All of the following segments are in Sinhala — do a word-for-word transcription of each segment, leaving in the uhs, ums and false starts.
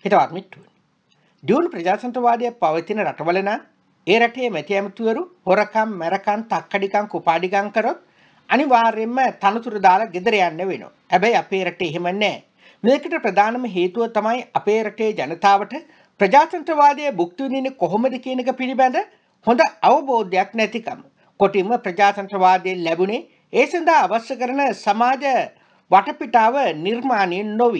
හිතවත් මිත්‍රයනි. දියුණු ප්‍රජාතන්ත්‍රවාදය පවතින රටවල නම් ඒ රටේ මැති ඇමතිවරු හොරකම්, මැරකම්, තක්කඩිකම්, කුපාඩිකම් කරොත් අනිවාර්යයෙන්ම තනතුරු දාලා ගෙදර යන්න වෙනවා. හැබැයි අපේ රටේ එහෙම නැහැ. මේකට ප්‍රධානම හේතුව තමයි අපේ රටේ ජනතාවට ප්‍රජාතන්ත්‍රවාදයේ භුක්ති විඳින්නේ කොහොමද කියන එක පිළිබඳ හොඳ අවබෝධයක් නැතිකම. කොටින්ම ප්‍රජාතන්ත්‍රවාදයෙන් ලැබුණේ ඒ සඳහා අවශ්‍ය කරන සමාජ වටපිටාව නිර්මාණය නොවි.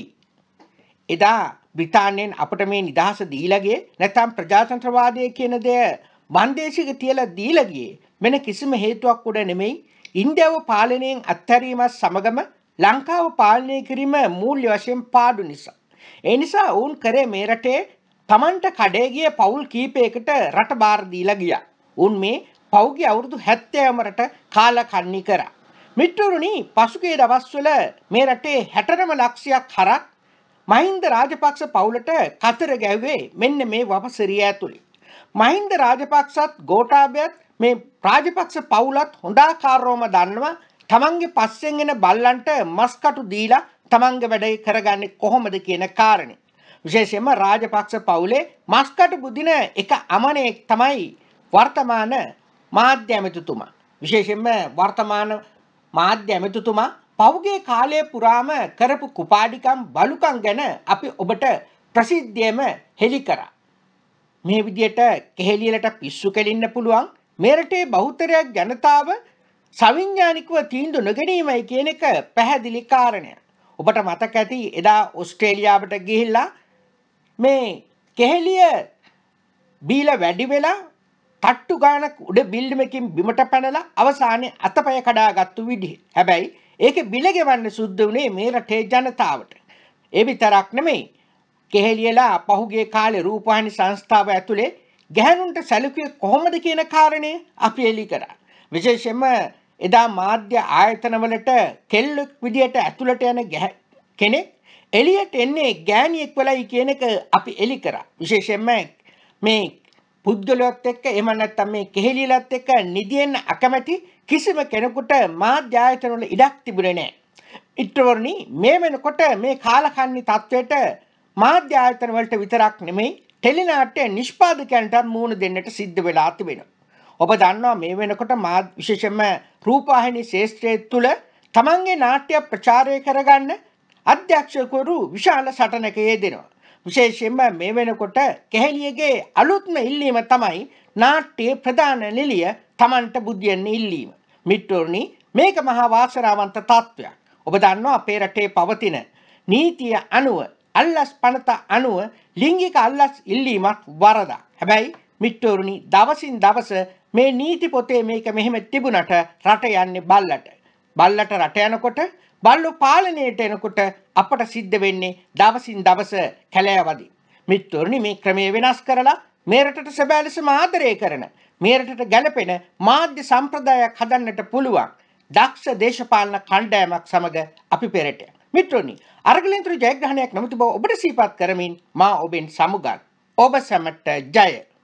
එදා බ්‍රිතාන්‍යයෙන් අපට මේ නිදහස දීලා ගියේ නැත්නම් ප්‍රජාතන්ත්‍රවාදය කියන දේ මන්දේශික තියලා දීලා ගියේ වෙන කිසිම හේතුවක් උඩ නෙමෙයි. ඉන්දියාව පාලනයෙන් අත්හැරීමත් සමගම ලංකාව පාලනය කිරීම මූල්‍ය වශයෙන් පාඩු නිසා. ඒ නිසා වුන් කරේ මේ රටේ Tamanට කඩේ ගිය පවුල් කීපයකට රට බාර දීලා ගියා. උන් මේ පෞගේ අවුරුදු හැත්තෑවම රට කාලකන්ණි කරා. මිත්‍රරුනි, පසුගිය දවස්වල මේ රටේ හැටනම ලක්ෂයක් හරක් මහින්ද රාජපක්ෂ පවුලට කතර ගැව්වේ මෙන්න මේ වපසරිය ඇතුළේ. මහින්ද රාජපක්ෂත් ගෝඨාභයත් මේ රාජපක්ෂ පවුලත් හොඳාකාරවම දන්නවා තමන්ගේ පස්සෙන් එන බල්ලන්ට මස්කටු දීලා තමන්ගේ වැඩේ කරගන්නේ කොහොමද කියන කාරණේ. විශේෂයෙන්ම රාජපක්ෂ පවුලේ මස්කටු බුදින එක අමනෙක් තමයි වර්තමාන මාධ්‍ය ඇමතිතුමා. විශේෂයෙන්ම වර්තමාන මාධ්‍ය ඇමතිතුමා පෞගේ කාලය පුරාම කරපු කුපාඩිකම් බලුකම් ගැන අපි ඔබට ප්‍රසිද්ධියම හෙළි කරා. මේ විදියට කෙහෙලියලට පිස්සු කෙලින්න පුළුවන් මේ රටේ බහුතරයක් ජනතාව සවිඥානිකව තීන්දුව නොගැනීමයි කියන එක පැහැදිලි කාරණයක්. ඔබට මතක ඇති එදා ඕස්ට්‍රේලියාවට ගිහිල්ලා මේ කෙහෙලිය බීලා වැඩි වෙලා තට්ටු ගානක් උඩ බිල්ඩින් එකකින් බිමට පැනලා අවසානයේ අතපය කඩාගත්තු විදිහ. හැබැයි ඒකේ බිල ගෙවන්න සුද්ධ වුණේ මේ රටේ ජනතාවට. ඒ විතරක් නෙමෙයි. කෙහෙලියලා පහුගිය කාලේ රූපවාහිනී සංස්ථාව ඇතුලේ ගැහණුන්ට සැලකුවේ කොහොමද කියන කාරණේ අපි එලි කරා. විශේෂයෙන්ම එදා මාධ්‍ය ආයතනවලට කෙල්ලෙක් විදියට ඇතුළට යන කෙනෙක් එළියට එන්නේ ගෑණියෙක් වෙලයි කියන එක අපි එලි කරා. විශේෂයෙන්ම මේ පුද්ගලයාත් එක්ක එහෙම නැත්නම් මේ කෙහෙලියලත් එක්ක නිදියෙන් අකමැති කිසිම කෙනෙකුට මාධ්‍ය ආයතනවල ඉඩක් තිබුණේ නැහැ. ඉත්‍රවර්ණි මේ වෙනකොට මේ කාලකන්ණි තත්වයට මාධ්‍ය ආයතන වලට විතරක් නෙමෙයි ටෙලිනාට්‍ය නිෂ්පාදකයන්ට මූණ දෙන්නට සිද්ධ වෙලා තිබෙනවා. ඔබ දන්නවා මේ වෙනකොට මාධ්‍ය විශේෂයෙන්ම රූපවාහිනී ශාස්ත්‍රය තුල තමන්ගේ නාට්‍ය ප්‍රචාරය කරගන්න අධ්‍යක්ෂකවරු විශාල සටනක යෙදෙනවා. විශේෂයෙන්ම මේ වෙනකොට කෙහෙලියගේ අලුත්ම ඉල්ලීම තමයි නාට්‍ය ප්‍රධාන නිලිය තමන්ට බුද්ධියෙන් ඉල්ලීම. මිත්‍රෝනි, මේක මහා වාසනාවන්ත තත්වයක්. ඔබ දන්නවා අපේ රටේ පවතින නීතිය අනුව අල්ලස් පනත අනුව ලිංගික අල්ලස් ඉල්ලීමක් වරදක්. හැබැයි මිත්‍රෝනි, දවසින් දවස මේ නීති පොතේ මේක මෙහෙම තිබුණට රට යන්නේ බල්ලට. බල්ලට රට යනකොට බල්ලෝ පාලනයට එනකොට අපට සිද්ධ වෙන්නේ දවසින් දවස කැලෑවදී. මිත්‍රෝනි, මේ ක්‍රමය වෙනස් කරලා මේ රටට සැබෑ ලෙසම ආදරය කරන මේ රටට ගැළපෙන මාධ්‍ය සම්ප්‍රදායක් හදන්නට පුළුවන් දක්ෂ දේශපාලන කණ්ඩායමක් සමග අපි පෙරට යමු. මිත්‍රෝනි, අරගලෙන්තර ජයග්‍රහණයක් නොමැති බව ඔබට සිහිපත් කරමින් මා ඔබෙන් සමුගත්. ඔබ සැමට ජය.